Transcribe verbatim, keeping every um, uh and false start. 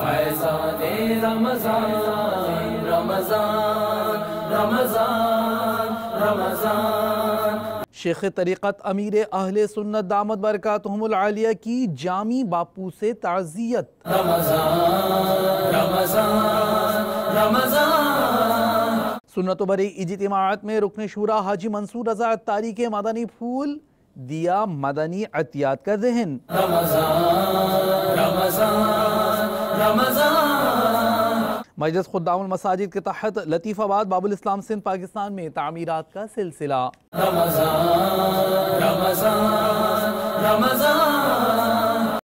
फैज़ाने रमज़ान रमज़ान रमज़ान रमज़ान। शेख तरीक़त अमीर अहले सुन्नत दामत बरकातुहुमुल आलिया की जामी बापू से ताज़ियत। रमज़ान रमज़ान रमज़ान। सुन्नत बरी इज्तिमाअत में रुकन शूरा हाजी मंसूर रज़ा अत्तारी के मदनी फूल दिया मदनी अतियात का ज़हन। रमज़ान रमज़ान रमज़ान। मजलिस खुद्दामुल मसाजिद के तहत लतीफ़ाबाद बाबुल इस्लाम सिंध पाकिस्तान में तामीरात का सिलसिला। रमज़ान रमज़ान रमज़ान।